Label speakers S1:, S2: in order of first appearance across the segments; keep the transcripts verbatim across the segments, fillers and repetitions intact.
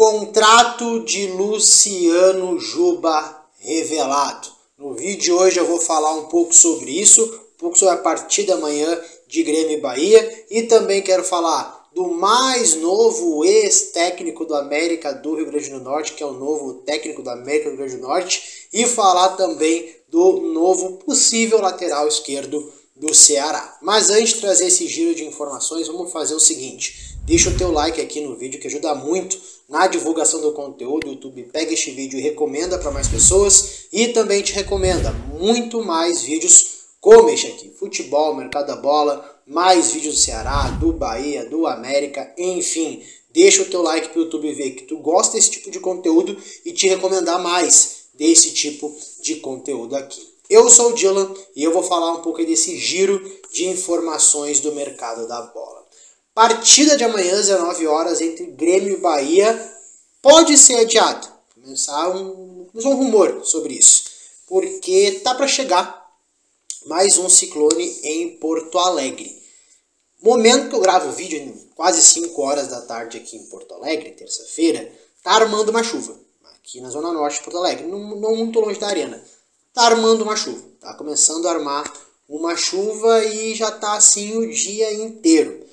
S1: Contrato de Luciano Juba revelado. No vídeo de hoje eu vou falar um pouco sobre isso, um pouco sobre a partida amanhã de Grêmio e Bahia, e também quero falar do mais novo ex-técnico do América do Rio Grande do Norte, que é o novo técnico do América do Rio Grande do Norte, e falar também do novo possível lateral esquerdo do Ceará. Mas antes de trazer esse giro de informações, vamos fazer o seguinte: deixa o teu like aqui no vídeo, que ajuda muito na divulgação do conteúdo. O YouTube pega este vídeo e recomenda para mais pessoas, e também te recomenda muito mais vídeos como este aqui: futebol, mercado da bola, mais vídeos do Ceará, do Bahia, do América, enfim. Deixa o teu like para o YouTube ver que tu gosta desse tipo de conteúdo e te recomendar mais desse tipo de conteúdo aqui. Eu sou o Dylan e eu vou falar um pouco desse giro de informações do mercado da bola. Partida de amanhã, às dezenove horas, entre Grêmio e Bahia, pode ser adiada. Começar um, um rumor sobre isso, porque tá para chegar mais um ciclone em Porto Alegre. Momento que eu gravo o vídeo, quase cinco horas da tarde aqui em Porto Alegre, terça-feira, tá armando uma chuva. Aqui na zona norte de Porto Alegre, não, não muito longe da arena. Tá armando uma chuva, tá começando a armar uma chuva e já tá assim o dia inteiro.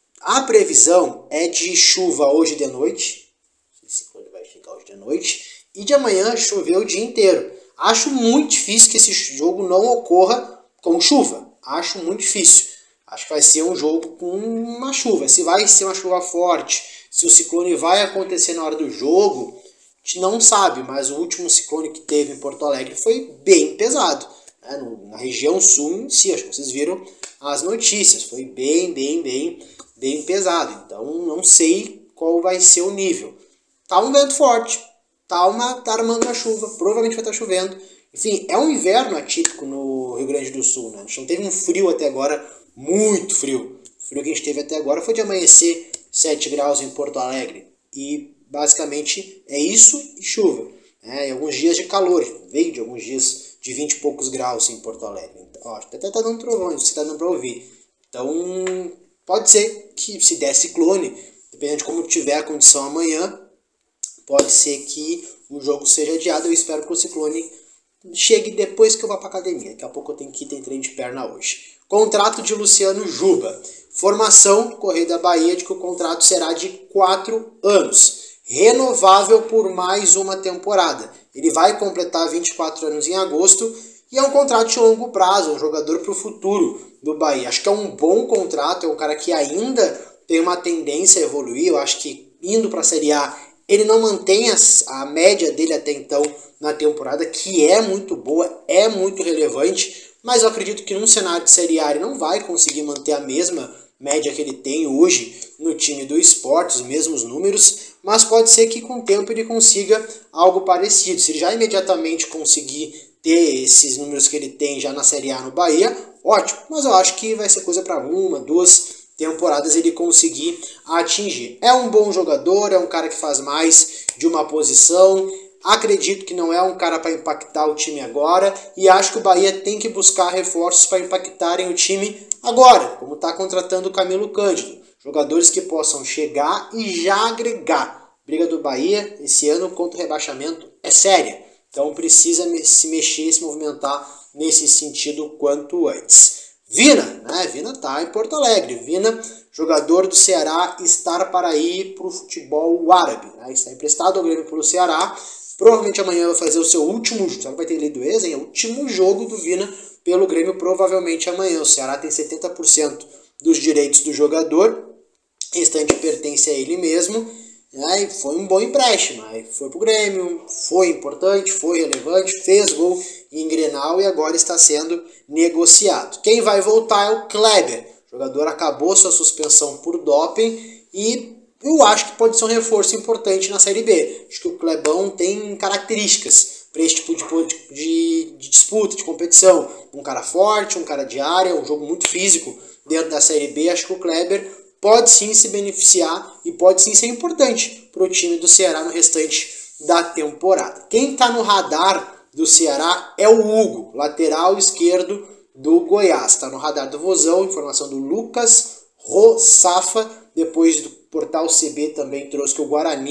S1: A previsão é de chuva hoje de noite, esse ciclone vai chegar hoje de noite, e de amanhã chover o dia inteiro. Acho muito difícil que esse jogo não ocorra com chuva, acho muito difícil. Acho que vai ser um jogo com uma chuva. Se vai ser uma chuva forte, se o ciclone vai acontecer na hora do jogo, a gente não sabe, mas o último ciclone que teve em Porto Alegre foi bem pesado, né? Na região sul em si, acho que vocês viram as notícias, foi bem, bem, bem, bem pesado. Então não sei qual vai ser o nível. Tá um vento forte, tá, uma, tá armando uma chuva, provavelmente vai estar chovendo. Enfim, é um inverno atípico no Rio Grande do Sul, né? A gente não teve um frio até agora, muito frio. O frio que a gente teve até agora foi de amanhecer sete graus em Porto Alegre. E basicamente é isso e chuva. Né? E alguns dias de calor, veio de alguns dias de vinte e poucos graus em Porto Alegre. Então, ó, até tá dando trovão, você tá dando para ouvir. Então, pode ser que se der ciclone, dependendo de como tiver a condição amanhã, pode ser que o jogo seja adiado. Eu espero que o ciclone chegue depois que eu vá para academia. Daqui a pouco eu tenho que ir, tem treino de perna hoje. Contrato de Luciano Juba. Formação do Correio da Bahia de que o contrato será de quatro anos. Renovável por mais uma temporada. Ele vai completar vinte e quatro anos em agosto e é um contrato de longo prazo, um jogador para o futuro do Bahia. Acho que é um bom contrato, é um cara que ainda tem uma tendência a evoluir. Eu acho que indo para a Série A, ele não mantém as, a média dele até então na temporada, que é muito boa, é muito relevante, mas eu acredito que num cenário de Série A ele não vai conseguir manter a mesma média que ele tem hoje no time do Sport, os mesmos números, mas pode ser que com o tempo ele consiga algo parecido. Se ele já imediatamente conseguir ter esses números que ele tem já na Série A no Bahia, ótimo, mas eu acho que vai ser coisa para uma, duas temporadas ele conseguir atingir. É um bom jogador, é um cara que faz mais de uma posição. Acredito que não é um cara para impactar o time agora, e acho que o Bahia tem que buscar reforços para impactarem o time agora, como está contratando o Camilo Cândido. Jogadores que possam chegar e já agregar. Briga do Bahia esse ano contra o rebaixamento é séria, então precisa se mexer, se movimentar nesse sentido quanto antes. Vina, né? Vina está em Porto Alegre. Vina, jogador do Ceará, estar para ir para o futebol árabe. Né? Está emprestado ao Grêmio pelo Ceará. Provavelmente amanhã vai fazer o seu último jogo. Sabe que vai ter lido ex, hein? É o último jogo do Vina pelo Grêmio, provavelmente amanhã. O Ceará tem setenta por cento dos direitos do jogador. O restante pertence a ele mesmo. Né? E foi um bom empréstimo. Né? Foi para o Grêmio, foi importante, foi relevante, fez gol em Grenal e agora está sendo negociado. Quem vai voltar é o Kleber. O jogador acabou sua suspensão por doping e eu acho que pode ser um reforço importante na Série B. Acho que o Clebão tem características para esse tipo de, de, de disputa, de competição. Um cara forte, um cara de área, um jogo muito físico dentro da Série B. Acho que o Kleber pode sim se beneficiar e pode sim ser importante para o time do Ceará no restante da temporada. Quem está no radar do Ceará é o Hugo, lateral esquerdo do Goiás. Está no radar do Vozão, informação do Lucas Rossafa, depois do portal C B também trouxe que o Guarani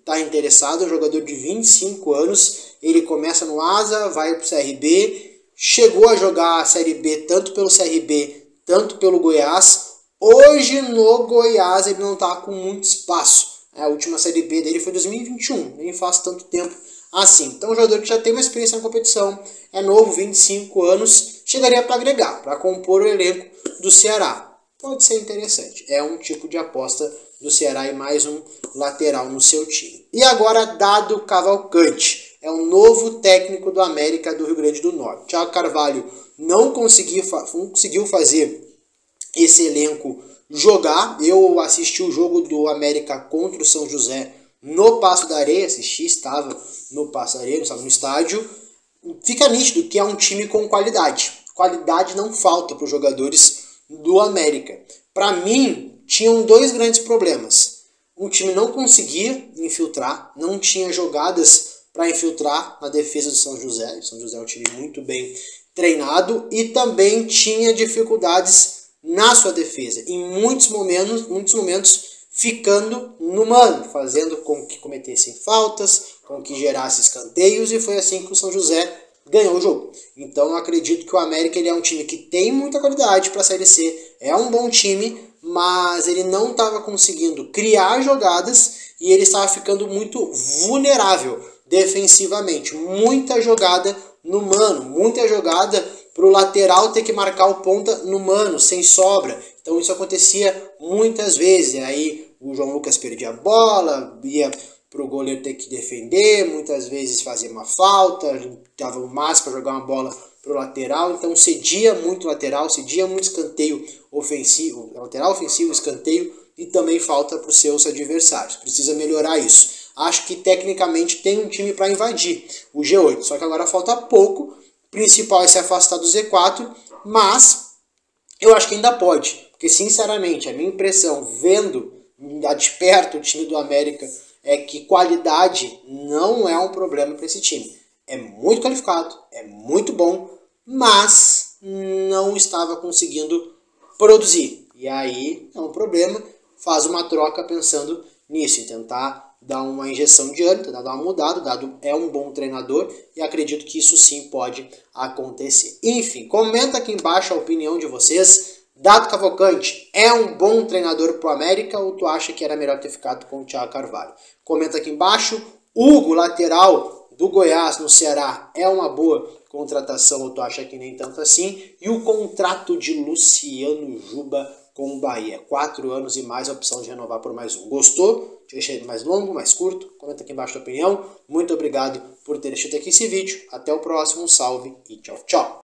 S1: está interessado, é um jogador de vinte e cinco anos, ele começa no Asa, vai para o C R B, chegou a jogar a Série B tanto pelo C R B, tanto pelo Goiás. Hoje no Goiás ele não está com muito espaço, a última Série B dele foi dois mil e vinte e um, nem faz tanto tempo assim. Então um jogador que já tem uma experiência na competição, é novo, vinte e cinco anos, chegaria para agregar, para compor o elenco do Ceará. Pode ser interessante, é um tipo de aposta do Ceará e mais um lateral no seu time. E agora Dado Cavalcante, é o novo técnico do América do Rio Grande do Norte. Thiago Carvalho não conseguiu, não conseguiu fazer esse elenco jogar. Eu assisti o jogo do América contra o São José no Passo da Areia, assisti, estava no Passo da Areia, estava no estádio. Fica nítido que é um time com qualidade. Qualidade não falta para os jogadores do América. Para mim, tinham dois grandes problemas. O time não conseguia infiltrar, não tinha jogadas para infiltrar na defesa do São José. O São José é um time muito bem treinado e também tinha dificuldades na sua defesa. Em muitos momentos, muitos momentos ficando no mano, fazendo com que cometessem faltas, com que gerasse escanteios, e foi assim que o São José ganhou o jogo. Então eu acredito que o América ele é um time que tem muita qualidade para a Série C, é um bom time, mas ele não estava conseguindo criar jogadas e ele estava ficando muito vulnerável defensivamente. Muita jogada no mano, muita jogada para o lateral ter que marcar o ponta no mano, sem sobra. Então isso acontecia muitas vezes. Aí o João Lucas perdia a bola, ia para o goleiro ter que defender, muitas vezes fazia uma falta, dava o máximo para jogar uma bola para o lateral, então cedia muito lateral, cedia muito escanteio ofensivo, lateral ofensivo, escanteio, e também falta para os seus adversários. Precisa melhorar isso. Acho que tecnicamente tem um time para invadir o G oito, só que agora falta pouco, o principal é se afastar do Z quatro, mas eu acho que ainda pode, porque sinceramente a minha impressão, vendo de perto o time do América, é que qualidade não é um problema para esse time. É muito qualificado, é muito bom, mas não estava conseguindo produzir. E aí é um problema, faz uma troca pensando nisso, em tentar dar uma injeção de ânimo, tentar dar uma mudada. O Dado é um bom treinador e acredito que isso sim pode acontecer. Enfim, comenta aqui embaixo a opinião de vocês. Dado Cavalcante é um bom treinador para o América ou tu acha que era melhor ter ficado com o Thiago Carvalho? Comenta aqui embaixo. Hugo, lateral do Goiás no Ceará, é uma boa contratação ou tu acha que nem tanto assim? E o contrato de Luciano Juba com o Bahia, quatro anos e mais, a opção de renovar por mais um. Gostou? Deixei mais longo, mais curto? Comenta aqui embaixo a tua opinião. Muito obrigado por ter assistido aqui esse vídeo. Até o próximo, um salve e tchau, tchau.